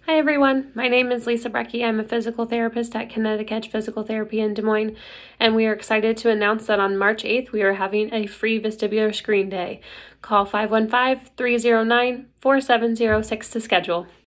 Hi everyone, my name is Lisa Brecky. I'm a physical therapist at Kinetic Edge Physical Therapy in Des Moines, and we are excited to announce that on March 8th we are having a free vestibular screen day. Call 515-309-4706 to schedule.